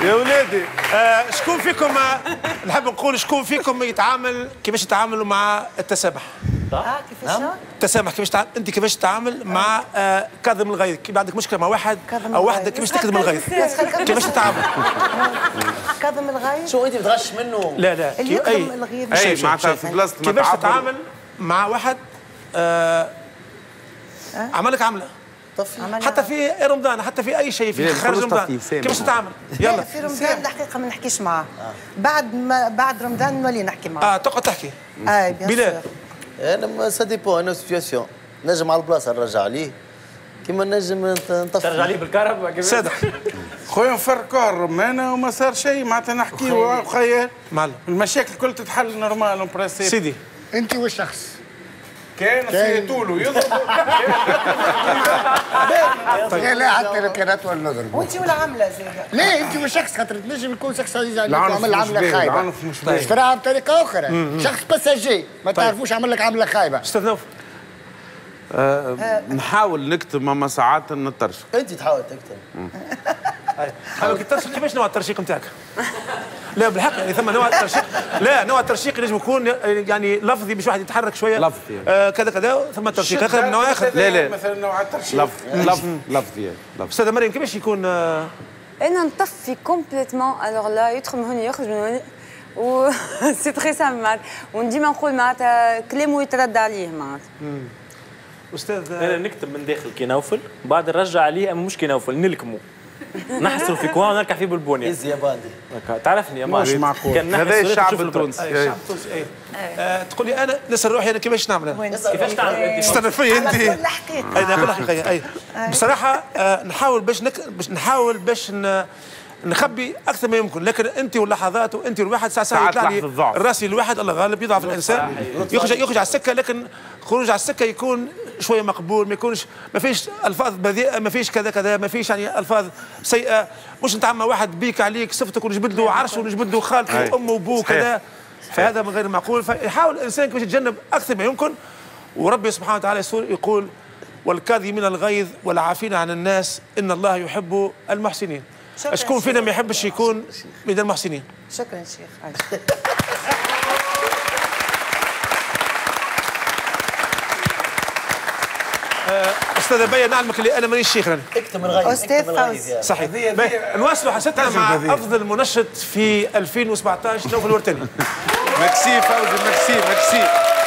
يا ولادي شكون فيكم نحب نقول شكون فيكم يتعامل كيفاش يتعاملوا مع التسامح؟ كيفاش؟ التسامح كيفاش انت كيفاش تتعامل مع كاظم الغيظ؟ كيف عندك مشكله مع واحد او واحده كيفاش تكذب الغيظ؟ كيفاش تتعامل؟ كاظم الغيظ؟ شو انت بتغش منه؟ لا اللي يكظم الغيظ اي معناتها في بلاصه كيفاش تتعامل مع واحد عمل لك عمله حتى في رمضان حتى في اي شيء في خارج رمضان كيفاش تتعامل؟ يلا في رمضان الحقيقه ما نحكيش معاه بعد رمضان نولي نحكي معاه تقعد تحكي بلال انا سا ديبو انا سيتياسيون نجم على البلاصه نرجع عليه كيما نجم نطفي ترجع عليه بالكهرباء صادق خويا نفركوا الرمانه وما صار شيء معناتها نحكيو خويا معلم المشاكل الكل تتحل نورمال بريسيب سيدي انت والشخص كان في طوله يضرب لا حتى لو كانت ولا نضرب وانت ولا عامله زينه ليه انت والشخص خاطر تنجم يكون شخص عمل عمله خايبه العنف مش باهي اشتراها بطريقه اخرى شخص باساجي ما تعرفوش عمل لك عمله خايبه استاذ نوف نحاول نكتب اما ساعات نترشق انت تحاول تكتب الترشيق كيفاش نوع الترشيق نتاعك؟ لا بالحق يعني ثم نوع الترشيق لا نوع الترشيق ينجم يكون يعني لفظي باش واحد يتحرك شويه لفظي كذا كذا ثم ترشيق اخر من نوع اخر لا مثلا نوع الترشيق لفظي استاذه مريم كيفاش يكون انا نطفي كومبليتمون الوغ لا يدخل من هنا يخرج من هنا و سي تري سامبل معناتها وديما نقول معناتها كلامه يترد عليه معناتها استاذ انا نكتب من داخل كي نوفل بعد نرجع عليه اما مش كي نوفل نلكمه نحصر في كوان ونركع فيه بالبونيه يا باندي تعرفني يا مش معقول هذا الشعب التونسي الشعب التونسي تقول لي انا نسال روحي انا كيفاش نعمل كيفاش تعمل انت استنى فيا انت الحقيقه انا نقول حقيقه اي بصراحه نحاول باش نخبي اكثر ما يمكن لكن انت واللحظات وانت الواحد ساعات يطلع لي الراسي الواحد الله غالب يضعف الانسان يخرج على السكه لكن خروج على السكه يكون شويه مقبول ما يكونش ما فيش الفاظ بذيئه ما فيش كذا كذا ما فيش يعني الفاظ سيئه مش انت عم واحد بيك عليك صفتك ونجبد له عرشه ونجبد له خالته وامه وابوه كذا فهذا من غير معقول فيحاول الانسان كيفاش يتجنب اكثر ما يمكن وربي سبحانه وتعالى يقول والكاظمين الغيظ والعافين عن الناس ان الله يحب المحسنين شكون فينا ما يحبش يكون من المحسنين؟ شكرا شيخ استاذ بيا نعلمك اللي انا مانيش شيخ انا اكتب الغيظ استاذ فوزي صحيح نواصلوا حسيتها مع افضل منشط في 2017 نوف الورتاني ميرسي فوزي ميرسي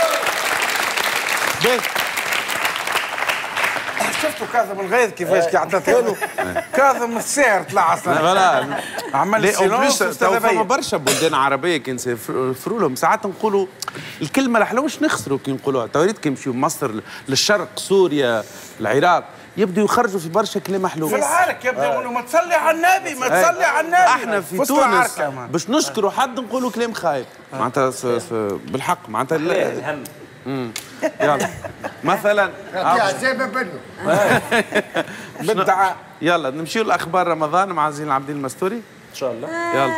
شفتوا كاظم الغيظ كيفاش عطاتها له كاظم الساهر طلع اصلا عمل سيلونس فما برشا بلدان عربيه كي نسافروا لهم ساعات نقولوا الكلمه الحلوه واش نخسروا كي نقولوها توريد كي نمشيو مصر للشرق سوريا العراق يبدو يخرجوا في برشا كلام حلو في العرك يبدو يقولوا ما تصلي على النبي ما تصلي على النبي احنا في تونس باش نشكروا حد نقولوا كلام خايب معناتها بالحق معناتها الهم يلا مثلا عزابه بنو بالدعاء يلا نمشيو لاخبار رمضان مع زين العابدين المستوري ان شاء الله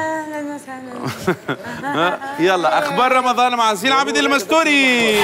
يلا يلا اخبار رمضان مع زين العابدين المستوري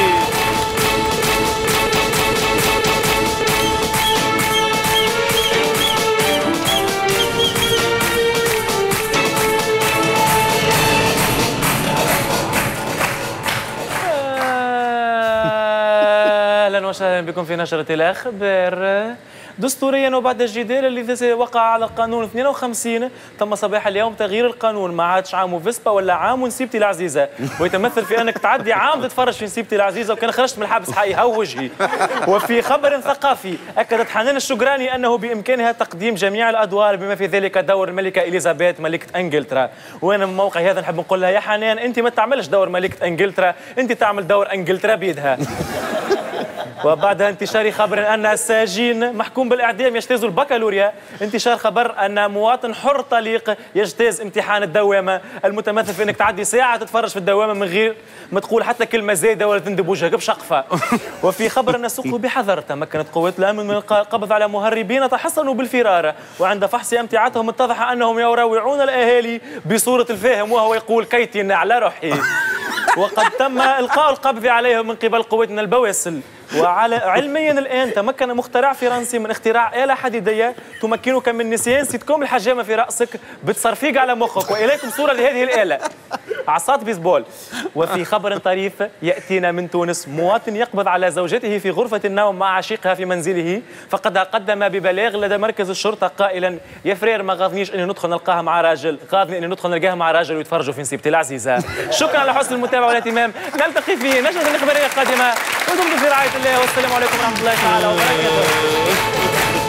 اهلا وسهلا بكم في نشرة الاخبار. دستوريا وبعد الجدال الذي وقع على القانون 52 تم صباح اليوم تغيير القانون ما عادش عام فيسبا ولا عام نسيبتي العزيزه ويتمثل في انك تعدي عام تتفرج في نسيبتي العزيزه وكان خرجت من الحبس حيهو وجهي. وفي خبر ثقافي اكدت حنان الشجراني انه بامكانها تقديم جميع الادوار بما في ذلك دور الملكه اليزابيث ملكه انجلترا. وانا من موقعي هذا نحب نقول لها يا حنان انت ما تعملش دور ملكه انجلترا انت تعمل دور انجلترا بيدها. وبعد انتشار خبر أن الساجين محكوم بالإعدام يجتاز البكالوريا انتشار خبر أن مواطن حر طليق يجتاز امتحان الدوامة المتمثل في أنك تعدي ساعة تتفرج في الدوامة من غير ما تقول حتى كلمة زايدة ولا تندب وجهك بشقفة. وفي خبر أن السوق بحذر تمكنت قوات الأمن من القبض على مهربين تحصنوا بالفرار وعند فحص أمتعتهم اتضح أنهم يروعون الأهالي بصورة الفاهم وهو يقول كيتي على روحي. وقد تم إلقاء القبض عليهم من قبل قواتنا البواسل وعلميا الان تمكن مخترع فرنسي من اختراع آلة حديدية تمكنك من نسيان سيتكوم الحجامة في رأسك بتصرفيق على مخك، وإليكم صورة لهذه الآلة عصات بيسبول. وفي خبر طريف يأتينا من تونس، مواطن يقبض على زوجته في غرفة النوم مع عشيقها في منزله، فقد قدم ببلاغ لدى مركز الشرطة قائلا: يا فرير ما غاضنيش اني ندخل نلقاها مع راجل، غاضني اني ندخل نلقاها مع راجل ويتفرجوا في نسيبتي العزيزة. شكرا على حسن المتابعة والاهتمام، نلتقي في نشرة إخبارية قادمة، ودمتم في رعاية الله، والسلام عليكم ورحمة الله تعالى وبركاته.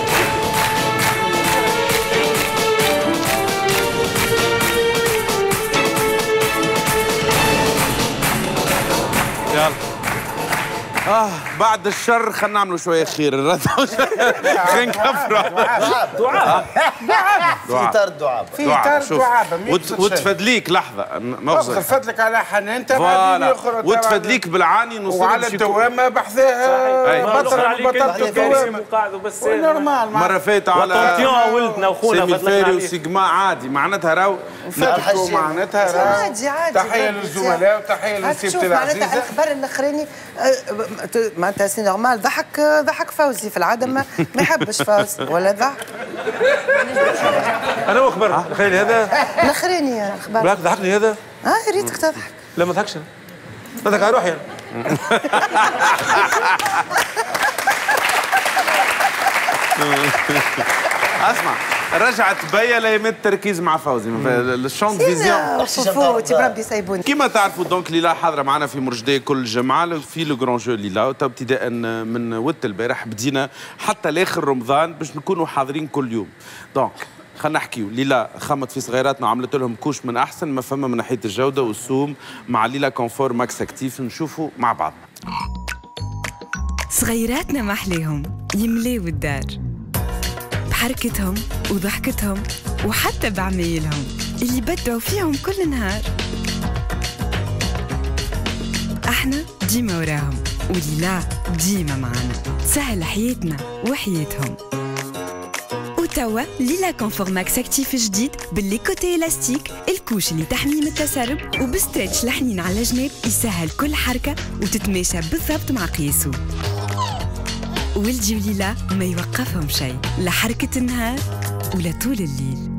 بعد الشر خلينا نعملوا شويه خير. خلينا نكفروا. دعاء في اطار الدعاء. في اطار الدعاء. وتفدليك لحظه مؤاخذه. تفدلك على حنان تبع اخرى. وتفدليك بالعاني نوصل وعلى الدوامه بحثها بطل نورمال. مره فاتت على ولدنا وخونا فدلك وسيجما عادي معناتها راهو نتفقوا معناتها عادي عادي. تحيه للزملاء وتحيه لسيبتي العزيزه. معناتها الخبر الاخراني معناتها سي نورمال. ضحك فوزي في العاده ما يحبش فوز ولا ضحك. انا وخبر تخيل هذا الاخراني يا اخبار. بالك ضحكني هذا؟ يا ريتك تضحك. لا ما ضحكش. نضحك على روحي يعني. اسمع رجعت بيا ليمت التركيز مع فوزي الشون فيزيون فوتي بربي سايبوني. كما تعرفوا دونك ليلى حاضره معنا في مرجدي كل جمعه في لو جران جو ليلى، وابتداء من وقت البارح بدينا حتى لاخر رمضان باش نكونوا حاضرين كل يوم. دونك خلينا نحكيو. ليلى خمت في صغيراتنا وعملت لهم كوش من احسن ما فما من ناحيه الجوده والسوم مع ليلى كونفور ماكس اكتيف. نشوفوا مع بعض. صغيراتنا محليهم يملاو الدار بحركتهم وضحكتهم وحتى بعمايلهم اللي بدعوا فيهم كل نهار. احنا ديما وراهم، وليلى ديما معنا تسهل حياتنا وحياتهم. وتوا ليلى كونفور ماكس اكتيف جديد بالليكوتي الاستيك، الكوش اللي تحميه من التسرب وبستريتش لحنين على الجناب يسهل كل حركه وتتماشى بالضبط مع قياسه. ولدي وليلى ما يوقفهم شيء، لا حركة النهار ولا طول الليل.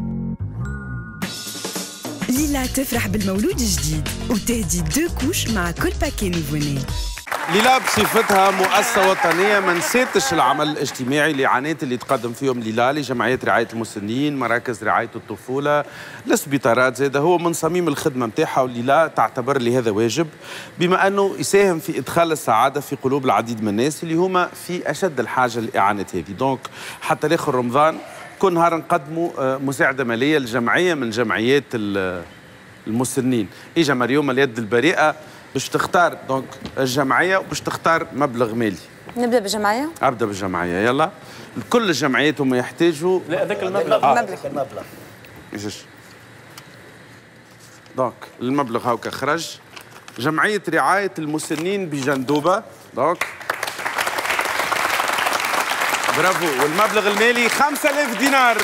ليلى تفرح بالمولود الجديد وتهدي 2 كوش مع كل باكي نوفوني. ليلى بصفتها مؤسسة وطنية ما نسيتش العمل الاجتماعي اللي تقدم فيهم ليلى لجمعيات رعاية المسنين، مراكز رعاية الطفولة، السبيطارات زاده. هو من صميم الخدمة نتاعها، وليلى تعتبر لي هذا واجب بما أنه يساهم في إدخال السعادة في قلوب العديد من الناس اللي هما في أشد الحاجة للإعانة هذه. دونك حتى لآخر رمضان كل نهار نقدموا مساعدة مالية لجمعية من جمعيات المسنين. إجا مريوم اليد البريئة باش تختار دونك الجمعيه وباش تختار مبلغ مالي. نبدا بالجمعيه؟ ابدا بالجمعيه يلا. كل الجمعيات هما يحتاجوا لا هذاك المبلغ المبلغ ايش دونك المبلغ هاكا خرج. جمعيه رعايه المسنين بجندوبه دونك برافو. والمبلغ المالي 5000 دينار.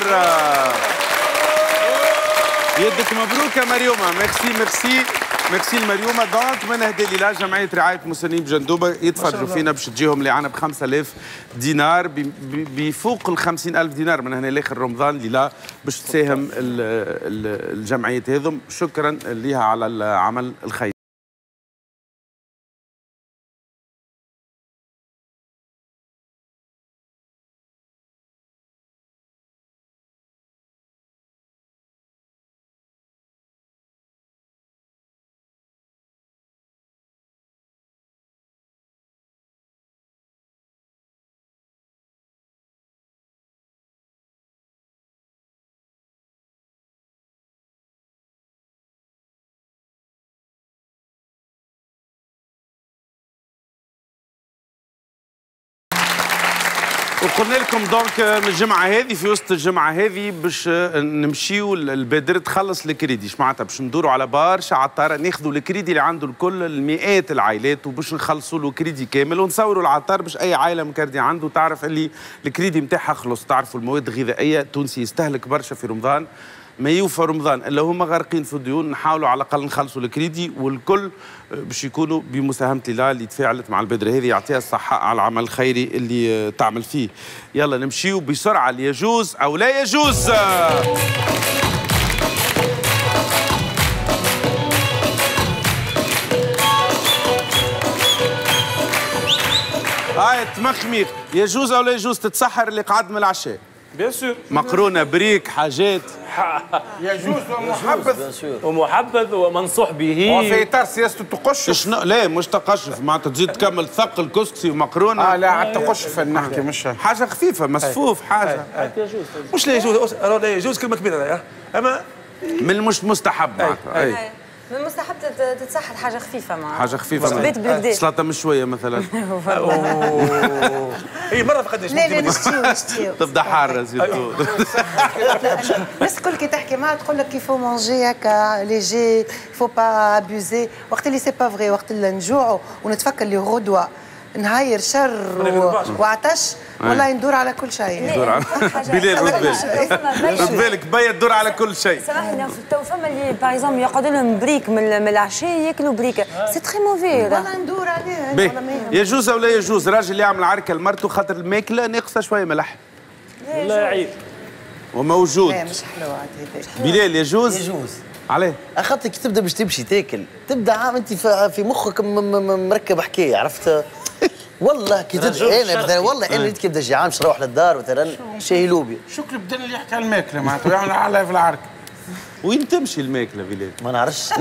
يدك مبروك يا مريومه. ميرسي ميرسي المريومه. دونك من هدي ليلى جمعيه رعايه المسنين بجندوبه يتفرجوا فينا باش تجيهم لعنا ب 5000 دينار بفوق ال 50000 دينار من هنا لاخر رمضان ليلى باش تساهم الجمعيات هذم. شكرا ليها على العمل الخيري. وقلنا لكم دونك من الجمعه هذه في وسط الجمعه هذه باش نمشيو البادره تخلص الكريدي. اش معناتها؟ باش ندوروا على برشا عطاره ناخذوا الكريدي اللي عنده الكل المئات العائلات وباش نخلصوا له كريدي كامل ونصوروا العطار باش اي عائله مكردي عنده تعرف اللي الكريدي نتاعها خلص. تعرفوا المواد الغذائيه التونسي يستهلك برشا في رمضان ما يوفى رمضان الا هما غارقين في الديون، نحاولوا على الاقل نخلصوا الكريدي، والكل باش يكونوا بمساهمه ليلى اللي تفاعلت مع البدره هذه، يعطيها الصحه على العمل الخيري اللي تعمل فيه. يلا نمشيو بسرعه ليجوز او لا يجوز. هاي تمخميخ، يجوز او لا يجوز تتسحر اللي قعد من العشاء؟ بيان سور. مقرونه بريك حاجات. يجوز ومحبذ ومحبذ ومنصوح به. وفي اطار سياسته تقشف. لا مش تقشف، معناتها تزيد تكمل ثقل كسكسي ومقرونه. لا عاد تقشف نحكي مش حاجه خفيفه مسفوف حاجه. يجوز. مش لا يجوز، لا يجوز كلمه كبيره اما من مش مستحب معناتها. من المستحب تتسحر حاجه خفيفه معها. حاجه خفيفه. بيت بالكدا. سلطه من شويه مثلا. اي مره فقدناش. لا نشتيو تبدا حاره زيتو. الناس الكل كي تحكي معها تقول لك كيفو مونجي هكا ليجي فو با ابيوزي، وقت اللي سي با فغي، وقت اللي نجوعوا ونتفكر اللي غدوه نهاير شر وعطش والله ندور على كل شيء. ندور على بلال رد بالك بيا تدور على كل شيء. سامحني تو فما اللي باغ اكزومبل يقعدوا لهم بريك من العشاء ياكلوا بريك، سي تري موفي. والله ندور عليه. يجوز او لا يجوز راجل يعمل عركه لمرته خاطر الماكله ناقصه شويه ملح؟ لا عيب. وموجود. لا مش حلوه هذه. بلال يجوز؟ يجوز. عليه؟ اخاطر كي تبدا باش تمشي تاكل تبدا عام انت في مخك مركب حكايه، عرفت؟ والله كي تبدا انا مثلا والله انا كي نبدا جيعان باش نروح للدار مثلا شاي لوبيا. شكرا بدنا اللي يحكي على الماكله معناتها يعمل عليها في العركه. وين تمشي الماكله بلال؟ ما نعرفش.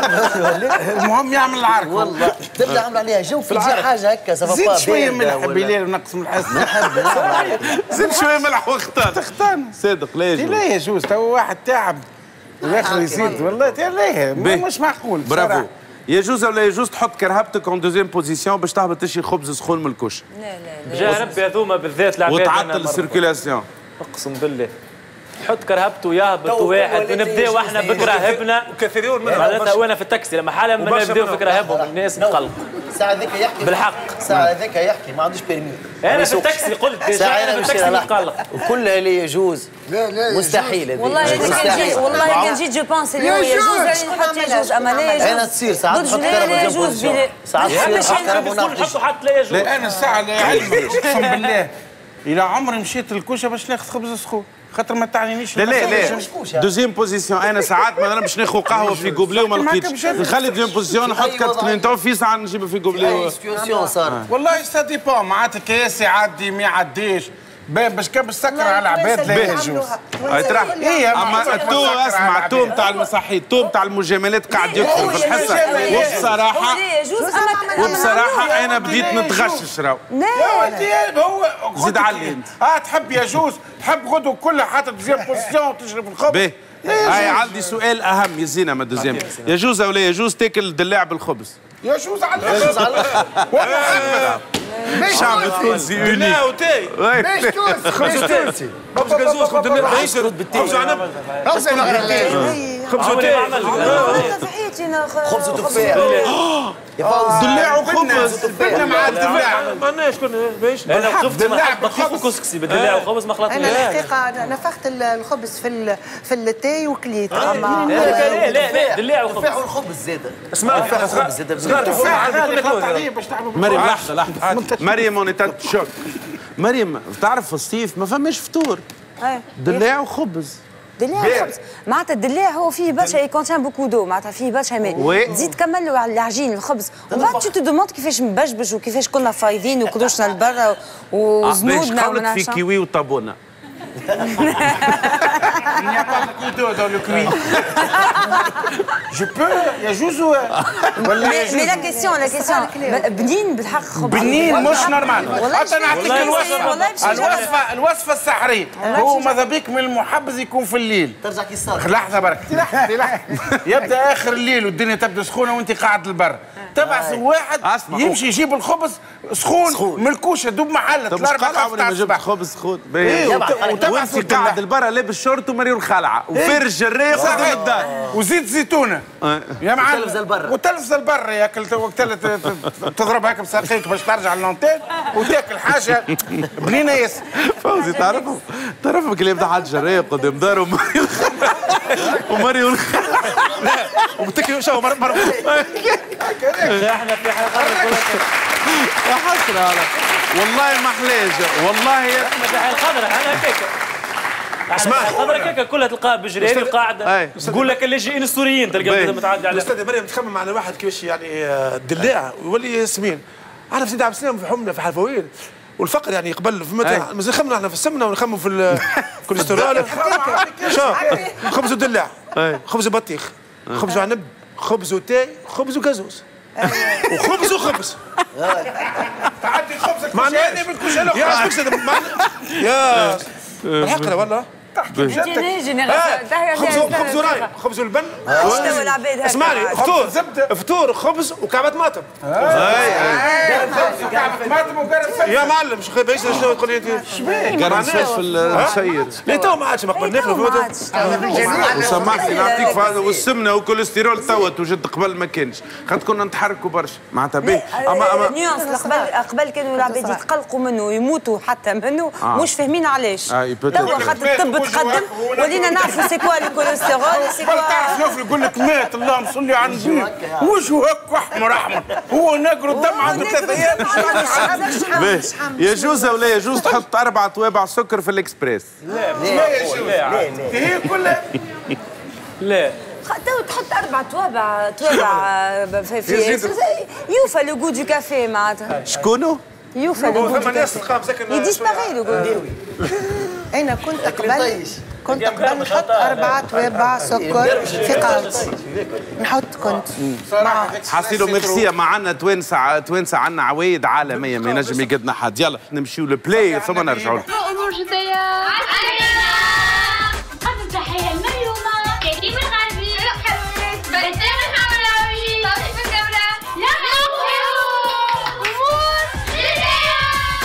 المهم يعمل العركه. والله تبدا عامل عليها جو في حاجه هكا سافا. زيد شويه ملح بلال ونقص من الحسن. نحب زيد شويه ملح واختار. تختار صادق لا يجوز. لا يجوز تو واحد تعب والاخر يزيد والله لا مش معقول. برافو. يجوز او لا يجوز تحط كرهبتك اون دوزيام بوزيسيون باش تهبط تشي خبز سخون من الكوش؟ لا جا ربي هذوما بالذات العباد وتعطل السيركيلاسيون. اقسم بالله حط كرهبته يهبط واحد ونبداو احنا بكرهبنا وكثيرون منهم معناتها وانا في التاكسي لما حالا ما نبداو في كرهبهم الناس تقلق. ساعة ذيك يحكي بالحق. ساعة ذيك يحكي ما عندوش بيرمي. انا في التاكسي قلت انا في التاكسي متقلق. وكلها لا يجوز. لا مستحيل هذه. والله كان جيت جو بونس اللي هو يجوز نحط يجوز اما لا يجوز. انا تصير ساعات نحط كرهبة يجوز. ساعات تصير نحطوا حتى لا يجوز. انا الساعة لا علمك اقسم بالله الى عمري مشيت للكوشه باش ناخذ خبز سخون خاطر ما تعنينيش. لا دوزيام بوزيسيون انا ساعات مثلا باش ناخذ قهوه في قوبلي وما لقيتش نخلي دوزيام بوزيسيون نحط كارت كلينتون في ساعه نجيبها في قوبلي. سيتياسيون صارت والله سا ديبون معناتها كاس يعدي ما يعديش باش كان تسكر على العباد لا يجوز. اما التو اسمع التو نتاع المصحي التو نتاع المجاملات قاعد يدخل في الحصه وبصراحه انا بديت نتغشش راهو. هو زيد علي انت. تحب يجوز تحب غدو كلها حاطط دوزيام بوزيسيون تشرب الخبز. هاي عندي سؤال اهم يزينا ما دوزيام. يجوز او لا يجوز تاكل دلاع بالخبز؟ يجوز على الخبز. الشعب التونسي يونيك. لا وتاي. مش تونسي خبز تونسي. خبز غزوز خبز بالتاي. خبز عنب. خبز وتاي. خبز وتفاح. دلاع وخبز. بدنا مع الدلاع. ماناش كنا باش. انا خبز بطيخ وكسكسي بالدلاع وخبز ما خلطني. انا الحقيقه نفخت الخبز في التاي وكليت. لا دلاع وخبز. التفاح والخبز زاده. اسمع الخبز زاده. مريم لحظه مريم اونيتات شوك. مريم تعرف في الصيف ما فماش فطور. دلاع وخبز. دلاع وخبز معناتها الدلاع هو فيه برشا يكونتان بوكو دو معناتها فيه برشا ماء تزيد تكمل له على العجين الخبز ومن بعد تو دوموند كيفاش مبجبج وكيفاش كنا فايضين وكروشنا لبرا وزنودنا قولك في كيوي وطابونه. Il n'y a pas beaucoup d'eau dans le cuit. Je peux يجوز مي لا كيسيون بنين بالحق خبز بنين مش نورمال. حتى نعطيك الوصفه السحريه هو ماذا بيك من المحبذ يكون في الليل. ترجع كي صار. لحظه برك يبدا اخر الليل والدنيا تبدا سخونه وانت قاعد للبر تبعث واحد يمشي يجيب الخبز سخون من الكوشه دوب محل 4 ما جبت خبز سخون. وانت قاعد البرا لابس شورت ومريور خلعه وفرج الريق قدام الدار وزيت زيتونه يا معلم وتلفز البر ياكل تضرب هكا بساقيك باش ترجع للونتيل وتاكل حاجه بنينه ياسر. فوزي تعرف كلي يبدا حد جريق قدام داره ومريم لا ومتكي شو مرة احنا في حلقه يا حسره على والله ما حلاش والله احنا في حلقه خضراء انا هكاك اسمع خضرة كيكه كلها تلقاها بجري هذه القاعده تقول لك اللاجئين السوريين تلقى متعدي عليها. استاذ مريم تخمم على واحد كيفاش يعني دلاع ويولي سمين. انا في سيدي عبد السلام في حمنا في حلفوين والفقر يعني قبل في متى مازال خمنا احنا في السمنه ونخمم في الكوليسترول خبز ودلاع خبز وبطيخ خبز وعنب خبز وتاي خبز وكازوز وخبز وخبز تعدي خبزك كشاني بالكشاني يا الحقنا والله خبز وراي خبز والبن اسمعني فطور خبز وكعبة ماطم كعبة ماطم وقرن يا معلم شو بايش شنو تقول لي قرن فلفل السير لا تو ما عادش مقبل ناكلوا وسمحتي نعطيك والسمنه والكوليسترول تو توجد قبل ما كانش خاطر كنا نتحركوا برشا معناتها باهي اما نيونس قبل كانوا العباد يتقلقوا منه ويموتوا حتى منه مش فاهمين علاش توا خاطر الطب تقدم ولينا نعرفوا سي كوا الكوليسترول سي كوا تعرف نوفل يقول لك مات اللهم صل على النبي وجهك احمر احمر هو نقر الدم عنده 3 ايام يجوز ولا يجوز تحط 4 توابع سكر في الاكسبريس؟ لا يجوز هي كلها لا تحط 4 توابع في يوفى لو جو دو كافي معناتها شكونو؟ يوفى لو جو دو كافي يديسباغي لو جو انا كنت قبل نحط 4 توابع سكر في قالتي نحط حاسيلو ميرسي معنا توانسه عنا عوايد عالميه ما ينجم يقدنا حد يلا نمشيو للبلاي ثم نرجعوا امور جديه قدم تحيه المريومه كريم الغربي بلسان الحمراوي صافي الكاميرا لا امور جديه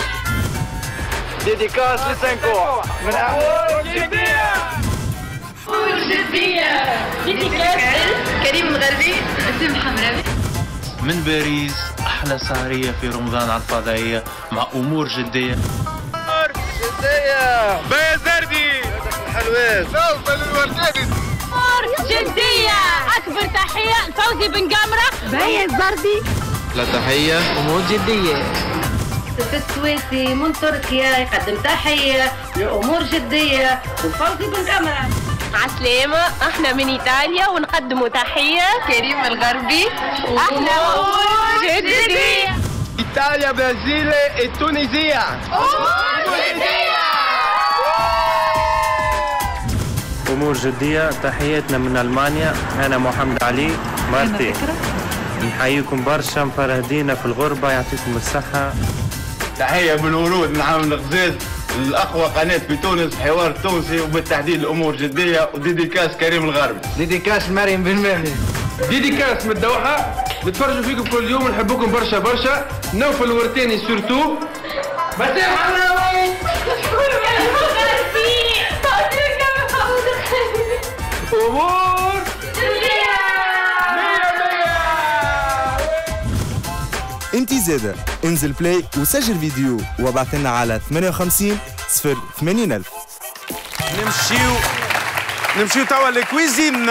ديديكاس لسانكو من امور جديه امور جديه ديديكاس كريم الغربي بلسان الحمراوي من باريس احلى سهريه في رمضان على الفضائيه مع امور جديه امور جديه بيزردي الحلوات سوف للورداني امور جديه اكبر تحيه لفوزي بن قمره بيزردي لا تحيه امور جديه السويسي من تركيا يقدم تحيه لامور جديه وفوزي بن قمره عسلامة احنا من ايطاليا ونقدموا تحية كريم الغربي احنا امور جدية ايطاليا برازيل تونسيا امور جدية امور جديه تحياتنا من المانيا انا محمد علي مرتي نحييكم برشا مفرهدينا في الغربه يعطيكم الصحه تحيه من ورود من عام الغزاز الأقوى قناة في تونس حوار تونسي وبالتحديد الأمور جدية وديديكاس كريم الغربي ديديكاس مريم بن مهدي ديديكاس من الدوحة نتفرجوا فيكم كل يوم نحبكم برشا برشا نوفل ورتاني سورتو بسام حمراوي أمور انتي زادة انزل بلاي وسجل فيديو وابعث لنا على 58 080 ألف. نمشيو توا للكويزين.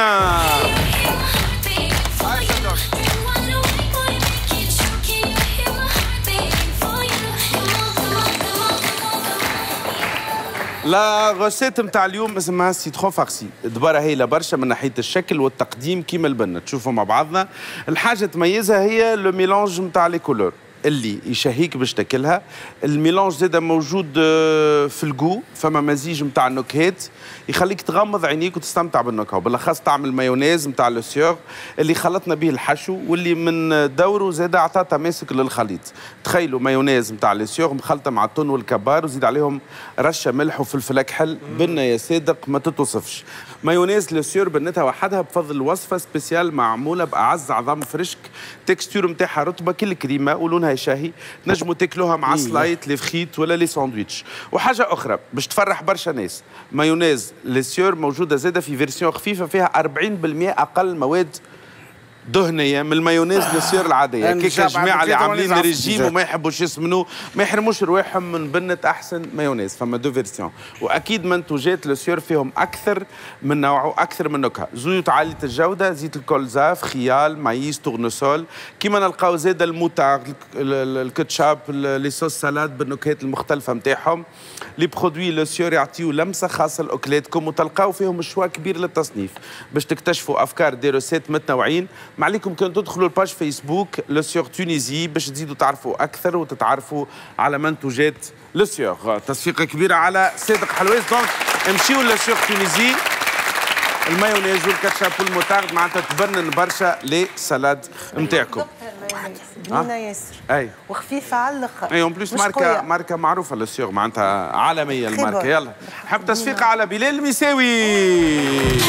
لا غوسيت نتاع اليوم اسمها سيترون فارسي، دبارة هايلة برشا من ناحية الشكل والتقديم كيما البنة تشوفوا مع بعضنا. الحاجة تميزها هي لو ميلانج نتاع لي كولور اللي يشهيك باش تاكلها. الميلانج زاده موجود في الجو، فما مزيج نتاع النكهات يخليك تغمض عينيك وتستمتع بالنكهه، وبالاخص تعمل مايونيز نتاع لو سيور اللي خلطنا به الحشو واللي من دوره زاده عطاه تماسك للخليط. تخيلوا مايونيز نتاع لو سيور مخلطه مع التون والكبار وزيد عليهم رشه ملح وفلفل اكحل، بنه يا صادق ما تتوصفش. مايونيز لو سيور بنتها وحدها بفضل وصفه سبيسيال معموله باعز عظام فريشك، تكستور نتاعها رطبه كل كريمه ولونها شاهي، تنجموا تاكلوها مع سلايت لي فخيت ولا لي ساندويتش. وحاجه اخرى باش تفرح برشا ناس، مايونيز لي سيور موجوده زاده في فيرسيون خفيفه فيها 40% اقل مواد دهنيه من المايونيز للسير العاديه. كيك جماعه اللي عاملين ريجيم وما يحبوش يسمنوا ما يحرموش رواحهم من بنه احسن مايونيز. فما دو فيرسيون، واكيد منتوجات للسير فيهم اكثر من نوع واكثر من نكهه. زيوت عاليه الجوده، زيت الكولزاف، خيال، مايس، تورنسول، كيما نلقاو زاده الموتارد، الكاتشاب، لي صوص سالاد بالنكهات المختلفه نتاعهم. لي برودوي للسير يعطيو لمسه خاصه لاكلاتكم، وتلقاو فيهم مشوا كبير للتصنيف. باش تكتشفوا افكار دي روسيت متنوعين، ما عليكم كان تدخلوا الباج فيسبوك لو سيور تونيزي باش تزيدوا تعرفوا اكثر وتتعرفوا على منتوجات لو سيور. تصفيقه كبيره على صادق حلويس. دونك امشيو لو سيور تونيزي، المايونيز والكاتشاب والموتارد معناتها تبنن برشا لي سالاد نتاعكم. بنينه ياسر اي وخفيفه على الاخر. اي اون بليس ماركه معروفه لو سيور، معناتها عالميه الماركه. يلا نحب تصفيقه على بلال المساوي.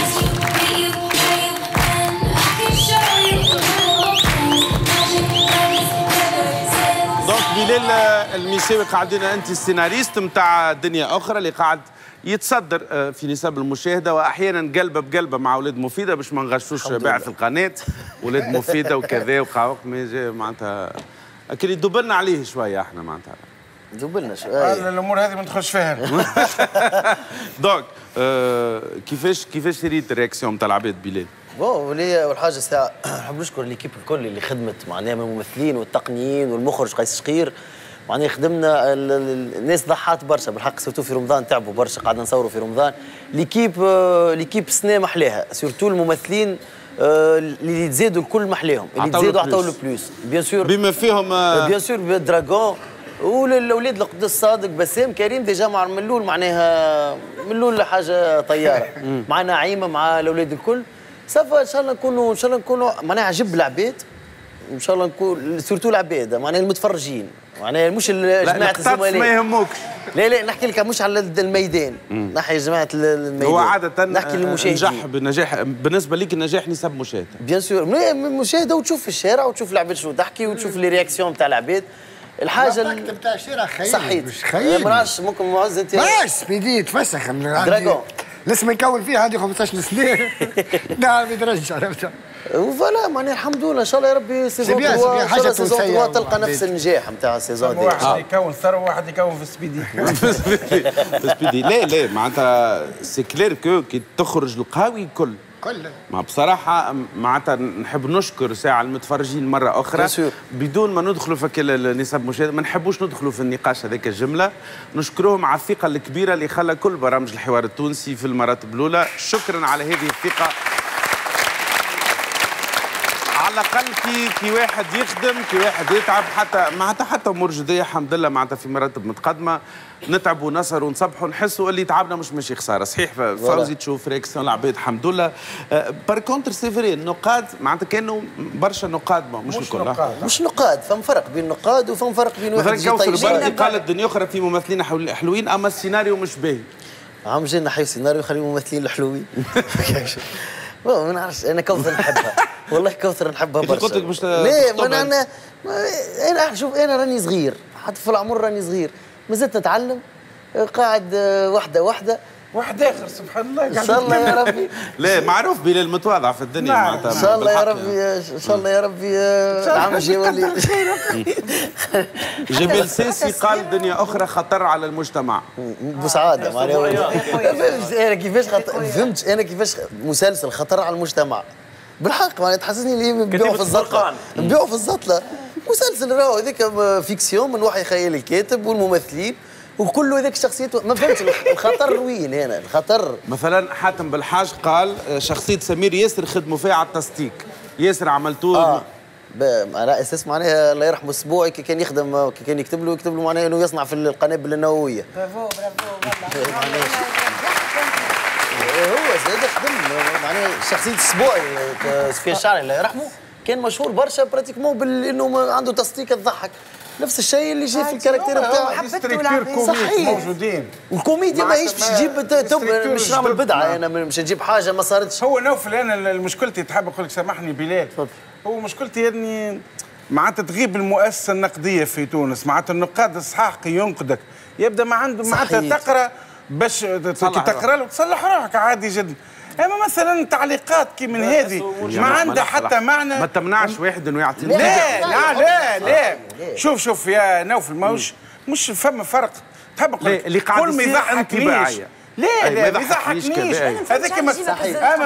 دونك بلال المساوي قاعدين انت السيناريست نتاع دنيا اخرى اللي قاعد يتصدر في نسب المشاهده، واحيانا قلبه بقلبه مع اولاد مفيده باش ما نغشوش باعث القناه. ولاد مفيده وكذا وقاوق معناتها اكيد يدوبلنا عليه شويه احنا معناتها. دوبلنا شويه الامور هذه ما ندخلش فيها. دونك كيفاش ريت الرياكسيون نتاع العباد بلال؟ ولي اول حاجه ساعه نحب نشكر ليكيب الكل اللي خدمت معناها من الممثلين والتقنيين والمخرج قيس شقير. معناها خدمنا الناس ضحات برشا بالحق، سورتو في رمضان تعبوا برشا، قعدنا نصوروا في رمضان. ليكيب سنه محلاها، سورتو الممثلين اللي يتزادوا الكل محلاهم، اللي يتزادوا عطاو له بلوس بيان سور، بما فيهم بيان سور دراغون والاولاد القدس صادق بسام كريم ديجا مع ملول، معناها ملول حاجه طياره مع نعيمه مع الاولاد الكل. صافا ان شاء الله نكونوا معناها عجب العباد، ان شاء الله نكون سورتو العباد معناها المتفرجين، معناها مش جماعه الزملاء ما يهموكش. لا نحكي لك مش على الميدان، نحكي جماعه الميدان. هو عاده نحكي للمشاهدين نجاح بالنسبه لك، النجاح نسب مشاهده بيان سور، مشاهده وتشوف في الشارع وتشوف العباد شنو تحكي وتشوف لي رياكسيون تاع العباد. الحاجه نتاع الشارع خيالي صحيت مش خيالي، ما نعرفش ممكن معز انت بس بديت تفسخ دراغون لسه نكون فيها هذه 15 سنه. نعم يترجع عرفتها. وفوالا معناها الحمد لله ان شاء الله يا ربي سيزون 3 حاجه سيزون 3 تلقى نفس النجاح نتاع السيزون دي. واحد يكون ثروه وواحد يكون في سبيدي. في سبيدي لا معناتها سي كلير كو كي تخرج القهاوي الكل ما بصراحة معناتها نحب نشكر ساعة المتفرجين مرة أخرى بدون ما ندخلوا في نسب مشاهدة، ما نحبوش ندخلوا في النقاش هذاك الجملة. نشكرهم على الثقة الكبيرة اللي خلى كل برامج الحوار التونسي في المراتب الأولى. شكرا على هذه الثقة. على الاقل كي واحد يخدم، كي واحد يتعب، حتى امور جديه الحمد لله معناتها في مراتب متقدمه نتعبوا ونسهروا ونصبحوا نحسوا اللي تعبنا مش ماشي خساره. صحيح فوزي تشوف رياكسيون العباد الحمد لله. بار كونتر سي فري النقاد معناتها كانوا برشا نقاد مش الكل مش نقاد، فما فرق بين نقاد وفما فرق بين واحد مثلا كوثر بردي قالت دنيا اخرى في ممثلين حلوين اما السيناريو مش باهي. عم جينا حي سيناريو خلي الممثلين الحلوين. ما نعرفش انا كوثر نحبها والله، كوثر نحبها برشا. قلت لك باش ليه انا شوف انا راني صغير، حتى في العمر راني صغير، مازلت نتعلم، قاعد واحده واحد اخر سبحان الله. ان شاء الله يا ربي. لا معروف بلال متواضع في الدنيا معناتها. ان شاء الله يا ربي، ان شاء الله يا ربي. عم جولي جبل ساسي قال دنيا اخرى خطر على المجتمع. بسعاده معناها انا كيفاش فهمت انا كيفاش مسلسل خطر على المجتمع بالحق، معناها تحسسني اللي نبيعوا في الزطله، نبيعوا في الزطله. مسلسل راهو هذيك فيكسيون من وحي خيال الكاتب والممثلين وكل هذيك الشخصيات. ما فهمتش الخطر وين هنا الخطر. مثلا حاتم بالحاج قال شخصيه سمير ياسر خدموا فيها على التصديق، ياسر عملتوه على اساس معناها الله يرحمه السبوعي كي كان يخدم كي كان يكتب له معناها انه يصنع في القنابل النوويه. برافو هو زاد خدم معناها شخصيه السبوعي سفيان الشعري الله يرحمه كان مشهور برشا براتيكمون بانه عنده تصديق تضحك. نفس الشيء اللي جاي في الكاركتير بتاعه. صحيح موجودين. والكوميديا ماهيش باش تجيب مش نعمل بدعه انا مش نجيب حاجه ما صارتش. هو نوفل انا مشكلتي تحب نقول لك سامحني بلال، هو مشكلتي اني معناتها تغيب المؤسسه النقديه في تونس، معناتها النقاد الصحاح ينقدك يبدا ما عنده معناتها تقرا باش تقرا له تصلح روحك عادي جدا. اما مثلا تعليقات كي من هذه ما عندها حتى معنى. ما تمنعش واحد انه يعطي لا شوف يا نوفل مش فما فرق تحب اللي قاعد كل ما يضحكنيش لا ما يضحكنيش هذاك اما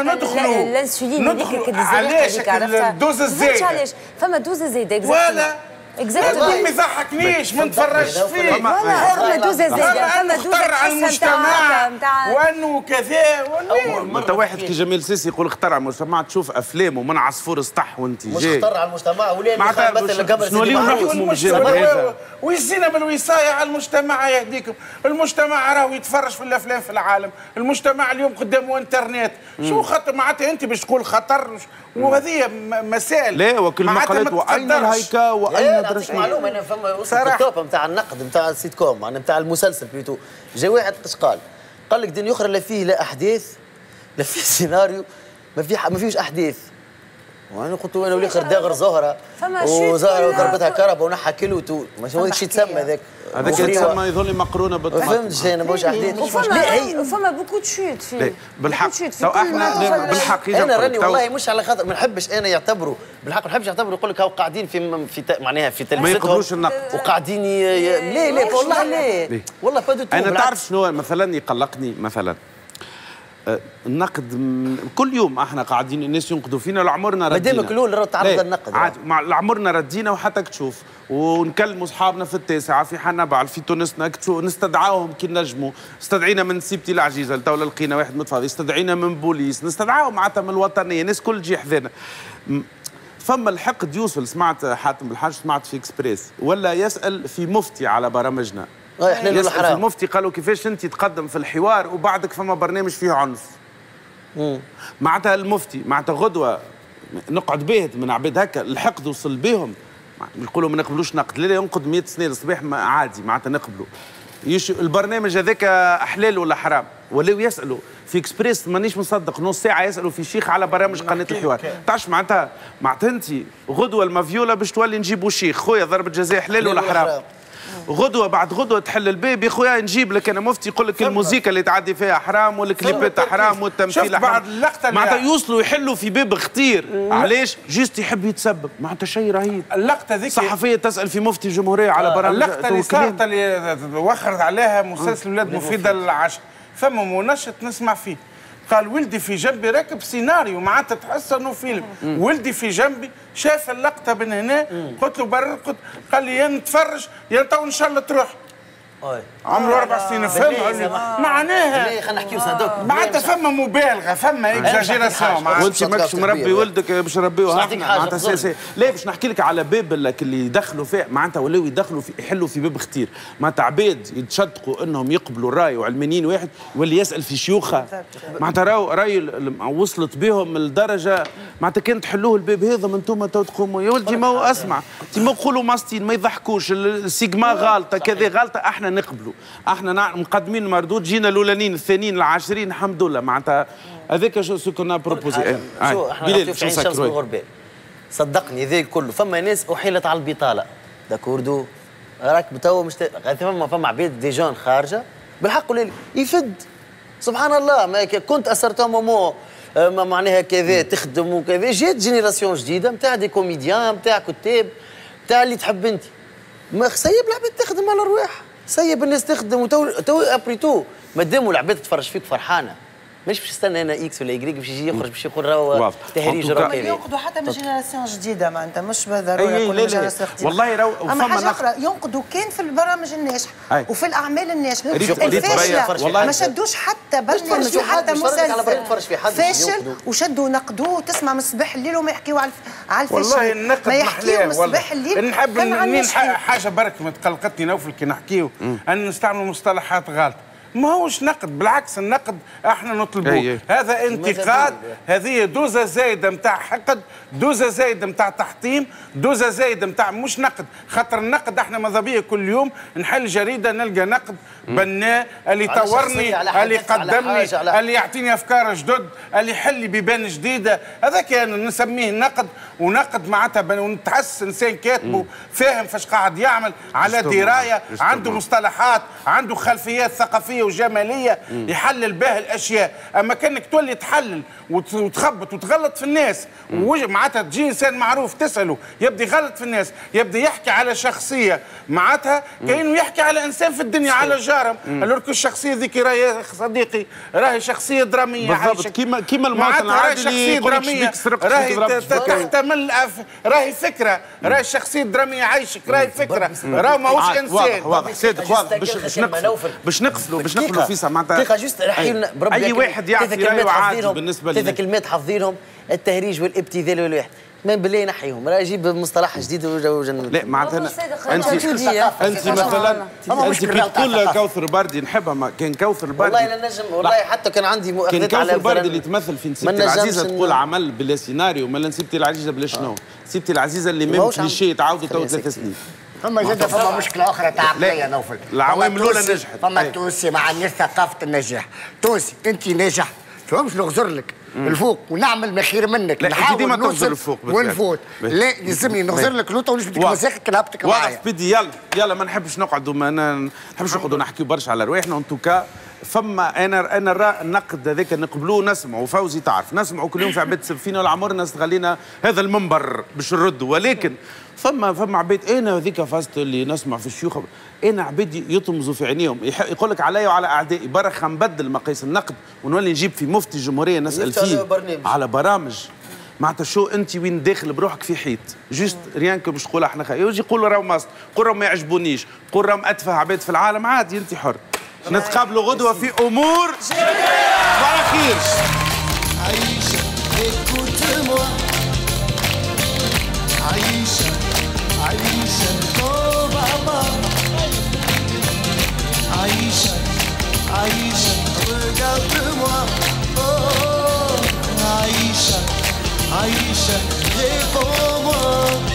ندخلوا علاش الدوز الزايده علاش فما دوز زايده ولا اكزاكتلي ما يضحكنيش ما نتفرجش فيه فما دوز زايده فما دوز على المجتمع وانه كذا انت واحد كي جميل سيسي يقول اخترع على المجتمع تشوف افلامه من عصفور سطح وانت مش جاي اخترع على المجتمع ولا مثل قبل نوليو نحكموا بالجانب ويزينا بالوصايه على المجتمع يهديكم. المجتمع راهو يتفرج في الافلام في العالم، المجتمع اليوم قدامه انترنت، شو خطر معناتها انت باش تقول خطر وهذه مسائل. لا وكل ما قالت واين الهيكا واين درجه معلومه انا فما التوب نتاع النقد نتاع السيت كوم معناها نتاع المسلسل بيتو جا واحد اش قال لك دين اخرى لا فيه لا احداث لا فيه سيناريو ما فيهوش احداث. وانا قلت انا ولي داغر زهره وزهره وضربتها كهرباء ونحى كيلو ما هو شيء تسمى ذاك هذاك يتسمى يظل مقرونه بالطماطم. فهمت انا ماهوش احداث. فما بوكو تشوت فيه بالحق تو احنا بالحقيقه انا راني والله مش على خاطر ما نحبش انا يعتبروا بالحق ما نحبش يعتبروا يقول لك هاو قاعدين في معناها في تلفزتهم ما يقبلوش النقد وقاعدين لا والله لا والله با دو تو. انا تعرف شنو مثلا يقلقني مثلا النقد كل يوم احنا قاعدين الناس ينقدوا فينا لعمرنا ردينا مادام كلول تعرض النقد عادي لعمرنا ردينا وحتى تشوف ونكلموا اصحابنا في التاسعه في حنبعل في تونسنا نستدعاهم كي نجموا. استدعينا من سيبتي العجيزه لتوا لقينا واحد متفاضي، استدعينا من بوليس، نستدعاهم معناتها من الوطنيه، الناس كل تجي حذانا. فما الحقد يوصل سمعت حاتم بالحاج سمعت في اكسبريس ولا يسال في مفتي على برامجنا يسأل في المفتي قالوا كيفاش انت تقدم في الحوار وبعدك فما برنامج فيه عنف. معناتها المفتي معناتها غدوه نقعد باهت من عباد هكا الحقد وصل بهم يقولوا ما نقبلوش نقد. لا ينقد 100 سنه الصباح عادي معناتها نقبلوا. البرنامج هذاك حلال ولا حرام ولاو يسالوا في اكسبريس مانيش مصدق نص ساعه يسالوا في شيخ على برامج قناه الحوار. تعرف معناتها انت غدوه المافيولا باش تولي نجيبوا شيخ خويا ضربه جزاء حلال ولا حرام. غدوه بعد غدوه تحل الباب يا خويا نجيب لك انا مفتي يقول لك الموسيقى اللي تعدي فيها حرام والكليبات حرام والتمثيل حرام. معناتها يوصلوا يحلوا في باب خطير. علاش؟ جيست يحب يتسبب معناتها شيء رهيب. اللقطه ذيك صحفيه تسال في مفتي الجمهوريه على برامج اللقطه اللي صارت اللي وخرت عليها مسلسل ولاد مفيده للعشاء فما منشط نسمع فيه قال ولدي في جنبي راكب سيناريو معناتها تحس انه فيلم. ولدي في جنبي شاف اللقطه من هنا قلت له برر قال لي يا نتفرج يا تو ان شاء الله تروح. عمره 4 سنين فهم معناها خلينا نحكيو صدق معناتها فما مبالغه فما اكزاجيراسيون. وانت ماكش مربي ولدك باش نربيوه معناتها لا باش نحكي لك على باب اللي يدخلوا فيه معناتها ولاو يدخلوا في يحلوا في باب خطير. معناتها عباد يتشدقوا انهم يقبلوا الراي وعلمانيين واحد واللي يسال في شيوخه معناتها راي وصلت بهم لدرجه معناتها كان تحلوه الباب هذا من انتم تو تقوموا يا ولدي ما هو اسمع انت ما نقولوا ماستين ما يضحكوش السيجما غالطه كذا غالطه احنا نقبلوا احنا مقدمين مردود جينا الاولانيين الثانيين العاشرين الحمد لله معناتها هذاك شو كنا بروبوزي. شو احنا نحكيو في عين شمس بالغربال صدقني ذي كله فما ناس احيلت على البطاله داكوردو راك تو فما عباد دي جون خارجه بالحق ولا يفد سبحان الله ما كنت اسرتهم مومون معناها كذا تخدم وكذا جات جينيراسيون جديده نتاع دي كوميديان نتاع كتاب نتاع اللي تحب انت ما سيب العباد تخدم على رواحها سيب الناس تخدم وتو ابريتو مادام العباد تتفرج فيك فرحانه مش باش تستنى انا اكس ولا يجريك باش يجي يخرج باش يقول راهو تهريج راهو ينقدوا حتى من جينيراسيون جديده معناتها مش بالضروره يكون جينيراسيون جديده والله راهو اما حاجه اخرى ينقدوا كان في البرامج الناجحه وفي الاعمال الناجحه الفاشله ما شدوش حتى برنامج حتى مسلسل فاشل وشدوا نقدوه وتسمع من الصباح الليل وما يحكيوا على الفاشل والله النقد ما يحكيوا من الصباح الليل. نحب حاجه برك ما تقلقتني نوفل كي نحكيو ان نستعملوا مصطلحات غلط ما هوش نقد بالعكس النقد احنا نطلبوه هذا انتقاد. هذه دوزه زايده نتاع حقد دوزه زايده نتاع تحطيم دوزه زايده نتاع مش نقد خاطر النقد احنا ماذا بيا كل يوم نحل جريده نلقى نقد بناء اللي طورني اللي قدمني اللي يعطيني افكار جدد اللي يحل لي بيبان جديده هذاك يعني نسميه نقد. ونقد معناتها ونتحس انسان كاتبه فاهم فاش قاعد يعمل على درايه عنده مصطلحات عنده خلفيات ثقافيه وجماليه يحلل بها الاشياء. اما كانك تولي تحلل وتخبط وتغلط في الناس، معناتها تجي انسان معروف تساله يبدا يغلط في الناس، يبدا يحكي على شخصيه معناتها كانه يحكي على انسان في الدنيا على جارهم. الورك الشخصيه ذيك راهي صديقي راهي شخصيه دراميه بالضبط كيما المواطن العادي اللي يقول لك شبيك سرقت راهي تحتمل راهي فكره، راهي شخصيه دراميه عايشك، راهي فكره، راه ماهوش انسان. واضح صادق واضح. باش نقفلوا فيسا معناتها دقيقه جوست اي واحد يعرف رايه عادي بالنسبه لي. 3 كلمات حافظينهم: التهريج والابتذال والواحد. ما بالله ينحيهم، راه يجيب مصطلح جديد لا معناتها انت مثلا انت كي تقول كوثر بردي نحبها، كان كوثر بردي والله لا نجم، والله حتى كان عندي مؤاخذات على كان كوثر بردي اللي تمثل في نسيبتي العزيزه تقول عمل بلا سيناريو، مالا نسيبتي العزيزه بلا شنو؟ نسيبتي العزيزه اللي ميم كليشيه تعاودوا تو 3 سنين. فما زاد فما مشكله اخرى تاع عقليه نوفل. العوامل الاولى نجحت. فما تونسي ما عندناش ثقافه النجاح. تونسي انت ناجح شو باش نغزر لك الفوق ونعمل ما خير منك، نحاول ديما تغزر الفوق ونفوت. لا يلزمني نغزر لك لوطه ونجبد لك مساخك كلابتك معايا. واقف بدي يلا ما نحبش نقعدوا ما نحبش نقعدوا نحكيوا برشا على رواحنا. ان توكا فما انا نرى النقد هذاك نقبلوه نسمعوا. فوزي تعرف نسمعوا كل يوم في عباد تسب فينا والعمر الناس تغلينا هذا المنبر باش نردوا، ولكن فما عباد انا هذيك فازت اللي نسمع في الشيوخ، انا عباد يطمزوا في عينيهم يقول لك عليا وعلى اعدائي. برخ نبدل مقاييس النقد ونولي نجيب في مفتي الجمهوريه نسال فيه على برامج معناتها شو انت وين داخل بروحك في حيط جوست ريان كو باش تقول احنا يجي يقول راهو مصر، قول راهو ما يعجبونيش، قول راهم اتفه عباد في العالم، عادي انت حر. نتقابلوا غدوه في امور على خير. عيشة écoute-moi عيشة عيشة بابا عيشة عيشة regarde-moi oh عيشة عيشة réponds-moi